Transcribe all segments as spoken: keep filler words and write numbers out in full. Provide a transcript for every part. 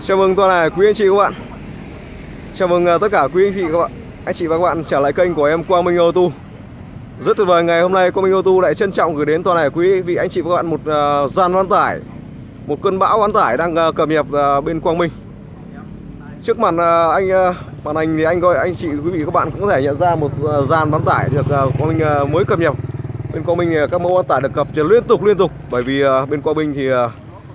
Chào mừng toàn thể quý anh chị các bạn. Chào mừng tất cả quý anh chị các bạn, anh chị và các bạn trở lại kênh của em Quang Minh Auto. Rất tuyệt vời, ngày hôm nay Quang Minh Auto lại trân trọng gửi đến toàn thể quý vị anh chị và các bạn một uh, dàn bán tải, một cơn bão bán tải đang uh, cập nhật uh, bên Quang Minh. Trước mặt uh, anh uh, màn hình thì anh gọi anh chị quý vị các bạn cũng có thể nhận ra một uh, dàn bán tải được uh, Quang Minh uh, mới cập nhật. Bên Quang Minh uh, các mẫu bán tải được cập nhật liên tục liên tục, bởi vì uh, bên Quang Minh thì uh,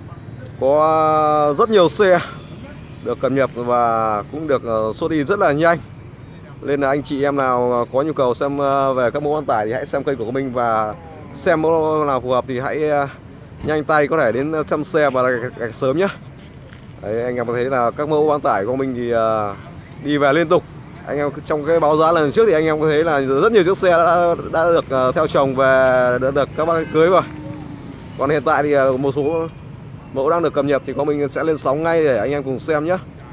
có rất nhiều xe được cập nhật và cũng được uh, xuất đi rất là nhanh. Nên là anh chị em nào có nhu cầu xem uh, về các mẫu bán tải thì hãy xem kênh của mình, và xem mẫu nào phù hợp thì hãy uh, nhanh tay có thể đến xem xe và gạch, gạch sớm nhé. Đấy, anh em có thấy là các mẫu bán tải của mình thì uh, đi về liên tục. Anh em trong cái báo giá lần trước thì anh em có thấy là rất nhiều chiếc xe đã, đã được uh, theo chồng về, đã được các bác cưới rồi. Còn hiện tại thì uh, một số mẫu đang được cập nhật thì có mình sẽ lên sóng ngay để anh em cùng xem nhé.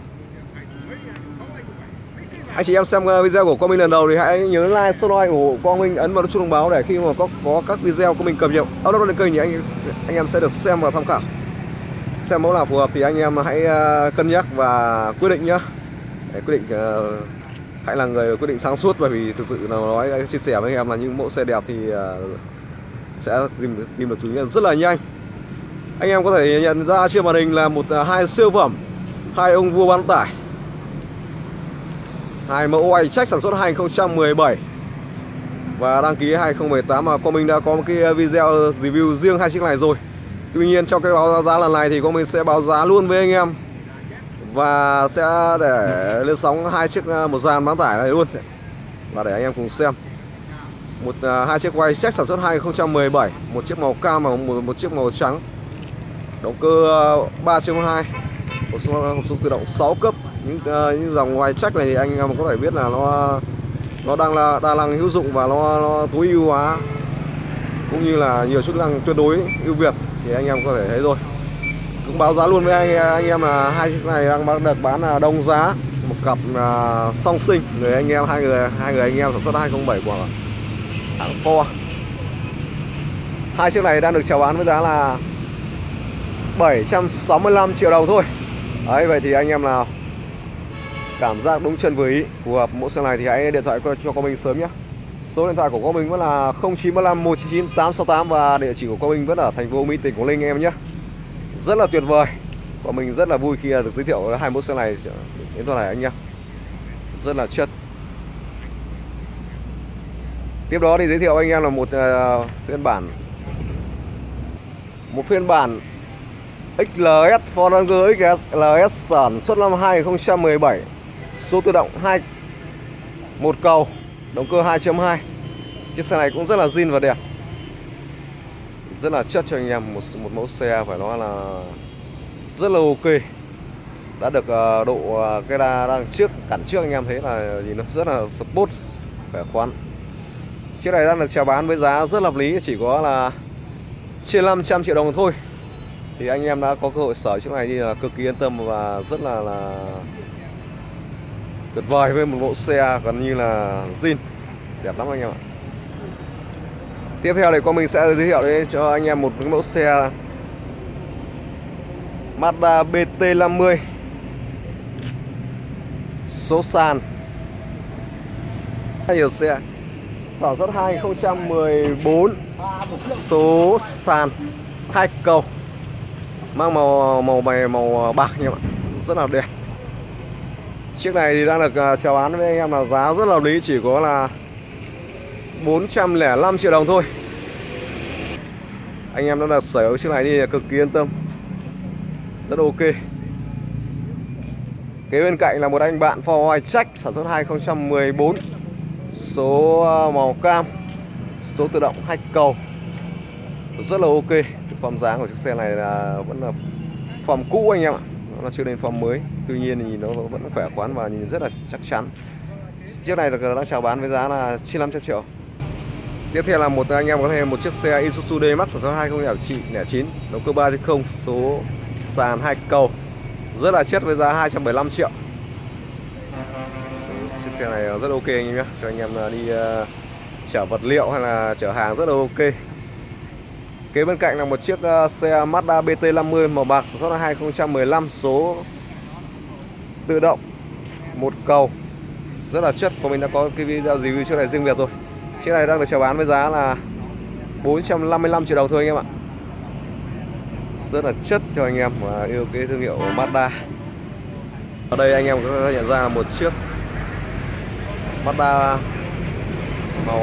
Anh chị em xem video của Quang Minh lần đầu thì hãy nhớ like, subscribe của Quang Minh, ấn vào nút chuông thông báo để khi mà có có các video của mình cập nhật upload lên kênh thì anh anh em sẽ được xem và tham khảo. Xem mẫu nào phù hợp thì anh em hãy cân nhắc và quyết định nhé. Để quyết định uh, hãy là người quyết định sáng suốt, bởi vì thực sự là nói chia sẻ với anh em là những mẫu xe đẹp thì uh, sẽ tìm tìm được chủ nhân rất là nhanh. Anh em có thể nhận ra trên màn hình là một hai siêu phẩm, hai ông vua bán tải, hai mẫu oai check sản xuất hai nghìn không trăm mười bảy và đăng ký hai nghìn không trăm mười tám, mà Quang Minh đã có một cái video review riêng hai chiếc này rồi. Tuy nhiên trong cái báo giá lần này thì Quang Minh sẽ báo giá luôn với anh em và sẽ để lên sóng hai chiếc, một dàn bán tải này luôn, và để anh em cùng xem. Một hai chiếc oai check sản xuất hai nghìn không trăm mười bảy, một chiếc màu cam và một, một chiếc màu trắng. Động cơ ba chấm hai, hộp số tự động sáu cấp. Những, uh, những dòng oai check này thì anh em có thể biết là nó nó đang là đa năng hữu dụng và nó, nó tối ưu hóa, cũng như là nhiều chức năng tuyệt đối ưu việt thì anh em có thể thấy rồi. Cũng báo giá luôn với anh, anh em là hai chiếc này đang được bán là đồng giá, một cặp uh, song sinh, người anh em hai người hai người anh em sản xuất hai nghìn không trăm bảy của hãng Ford. Hai chiếc này đang được chào bán với giá là bảy trăm sáu mươi lăm triệu đồng thôi. Đấy, vậy thì anh em nào cảm giác đúng chân vừa ý, phù hợp mẫu xe này thì hãy điện thoại cho Quang Minh sớm nhé. Số điện thoại của Quang Minh vẫn là không chín ba lăm một chín chín tám sáu tám và địa chỉ của Quang Minh vẫn ở thành phố Mỹ, tỉnh Quảng Ninh em nhé. Rất là tuyệt vời. Quang Minh rất là vui khi được giới thiệu hai mẫu xe này đến toàn thể anh em. Rất là chất. Tiếp đó thì giới thiệu anh em là một uh, phiên bản một phiên bản ích lờ ét Ford Ranger ích lờ ét sản xuất năm hai nghìn không trăm mười bảy, số tự động hai một cầu, động cơ hai chấm hai. Chiếc xe này cũng rất là zin và đẹp, rất là chất cho anh em một một mẫu xe phải nói là rất là ok. Đã được uh, độ uh, cái đa đang trước cản trước anh em thấy là nhìn nó rất là sport, khỏe khoắn. Chiếc này đang được chào bán với giá rất hợp lý, chỉ có là trên năm trăm triệu đồng thôi. Thì anh em đã có cơ hội sở chiếc này đi là cực kỳ yên tâm và rất là là tuyệt vời, với một mẫu xe gần như là zin, đẹp lắm anh em ạ. Tiếp theo thì Quang Minh sẽ giới thiệu đến cho anh em một cái mẫu xe Mazda bê tê năm mươi, số sàn nhiều xe, sản xuất hai nghìn không trăm mười bốn, số sàn hai cầu, mang màu màu mày màu bạc nha bạn, rất là đẹp. Chiếc này thì đang được chào bán với anh em là giá rất là hợp lý, chỉ có là bốn trăm lẻ năm triệu đồng thôi. Anh em đã được sở hữu chiếc này đi cực kỳ yên tâm, rất ok. Kế bên cạnh là một anh bạn Ford oai check sản xuất hai nghìn không trăm mười bốn, số màu cam, số tự động hai cầu, rất là ok. Form dáng của chiếc xe này là vẫn là form cũ anh em ạ, nó là chưa đến form mới. Tuy nhiên thì nó vẫn khỏe khoắn và nhìn rất là chắc chắn. Chiếc này được đã chào bán với giá là trên năm trăm triệu. Tiếp theo là một anh em có thêm một chiếc xe Isuzu D-Max sản xuất hai nghìn không trăm lẻ chín, động cơ ba chấm không, số sàn hai cầu, rất là chất với giá hai trăm bảy mươi lăm triệu. Chiếc xe này rất ok anh em nhé, cho anh em đi uh, chở vật liệu hay là chở hàng rất là ok. Kế bên cạnh là một chiếc uh, xe Mazda bê tê năm mươi màu bạc sản xuất năm hai nghìn không trăm mười lăm, số tự động, một cầu, rất là chất. Của mình đã có cái video review chiếc này riêng biệt rồi. Chiếc này đang được chào bán với giá là bốn trăm năm mươi lăm triệu đồng thôi anh em ạ. Rất là chất cho anh em mà yêu cái thương hiệu Mazda. Ở đây anh em có thể nhận ra một chiếc Mazda màu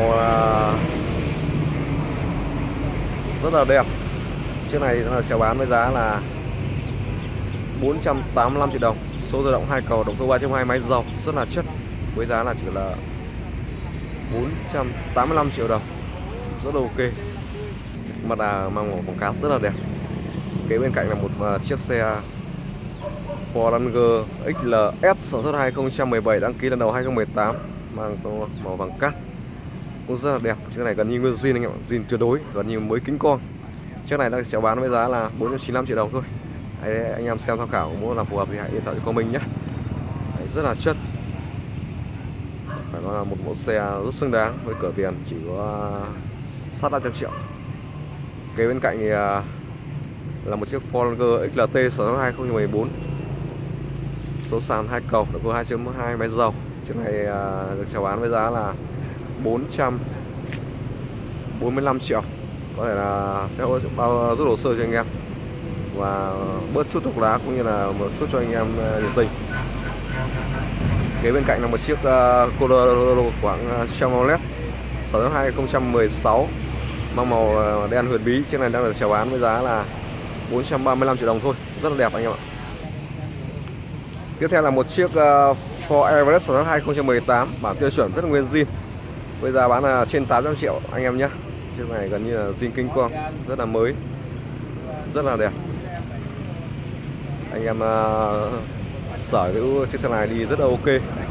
rất là đẹp. Chiếc này là chào bán với giá là bốn trăm tám mươi lăm triệu đồng. Số tự động hai cầu, động cơ ba chấm hai, máy dầu, rất là chất. Với giá là chỉ là bốn trăm tám mươi lăm triệu đồng. Rất là ok. Mazda mang màu quảng cáo rất là đẹp. Kế bên cạnh là một uh, chiếc xe Ford Ranger ích lờ ét sản xuất hai không một bảy, đăng ký lần đầu hai không một tám, mang màu vàng cát, cũng rất là đẹp. Chiếc này gần như nguyên zin anh em, zin tuyệt đối, gần như mới kính con. Chiếc này đang chào bán với giá là bốn trăm chín mươi lăm triệu đồng thôi. Đấy, anh em xem tham khảo, muốn làm phù hợp thì hãy điện thoại cho mình nhé. Đấy, rất là chất, phải nói là một mẫu xe rất xứng đáng với cửa tiền chỉ có sát năm trăm triệu. Kế bên cạnh thì là một chiếc Ford Ranger ích lờ tê sản xuất hai không một bốn, số sàn hai cầu, động cơ hai chấm hai, máy dầu. Chiếc này được chào bán với giá là bốn trăm bốn mươi lăm triệu. Có thể là sẽ bao rút hồ sơ cho anh em và bớt chút thuốc lá cũng như là một chút cho anh em nhiệt tình. Kế bên cạnh là một chiếc uh, Colorado khoảng Chevrolet sản xuất hai không một sáu, mang màu đen huyền bí. Chiếc này đang được chào bán với giá là bốn trăm ba mươi lăm triệu đồng thôi, rất là đẹp anh em ạ. Tiếp theo là một chiếc uh, Ford Everest sản xuất hai không một tám, bản tiêu chuẩn rất là nguyên zin, với giá bán là trên tám trăm triệu anh em nhé. Chiếc này gần như là zin kinh quang, rất là mới, rất là đẹp. Anh em uh, sở hữu chiếc xe này đi rất là ok.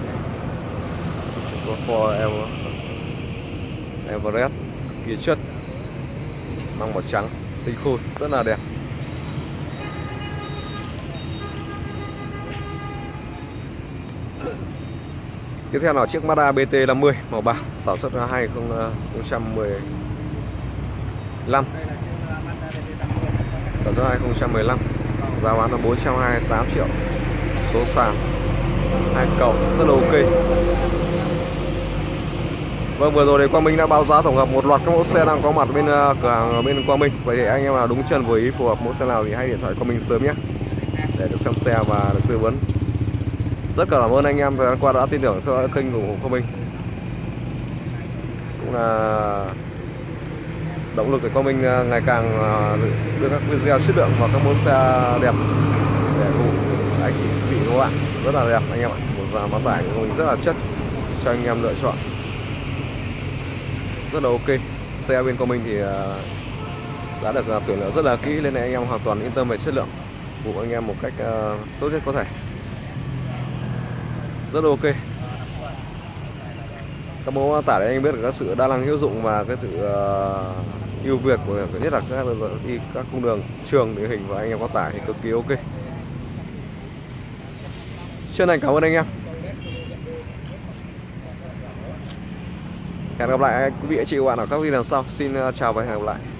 Ford Everest kỳ chất, mang màu trắng tinh khôi, rất là đẹp. Tiếp theo là chiếc Mazda bê tê năm mươi màu bạc sản xuất hai không một lăm, sản xuất hai không một lăm, giá bán là bốn trăm hai mươi tám triệu. Số sàn hai cầu, rất là ok. Vâng, vừa rồi thì Quang Minh đã báo giá tổng hợp một loạt các mẫu xe đang có mặt bên uh, cửa hàng ở bên Quang Minh. Vậy thì anh em nào đúng chân với ý phù hợp mẫu xe nào thì hãy điện thoại Quang Minh sớm nhé, để được xem xe và được tư vấn. Rất cảm ơn anh em thời gian qua đã tin tưởng theo kênh của Quang Minh, cũng là động lực để Quang Minh ngày càng đưa các video chất lượng và các mẫu xe đẹp để phục vụ anh chị vị các bạn. Rất là đẹp anh em ạ, một dàn bán tải của mình rất là chất cho anh em lựa chọn, rất là ok. Xe bên Quang Minh thì đã được tuyển lựa rất là kỹ, nên anh em hoàn toàn yên tâm về chất lượng, phục vụ anh em một cách tốt nhất có thể, rất là ok. Các mẫu tải đấy anh biết được các sự đa năng hữu dụng và cái sự uh, ưu việt của nhất là các đi các cung đường trường địa hình và anh em có tải thì cực kỳ ok. Chân thành cảm ơn anh em. Hẹn gặp lại quý vị anh chị và các bạn ở các video lần sau. Xin chào và hẹn gặp lại.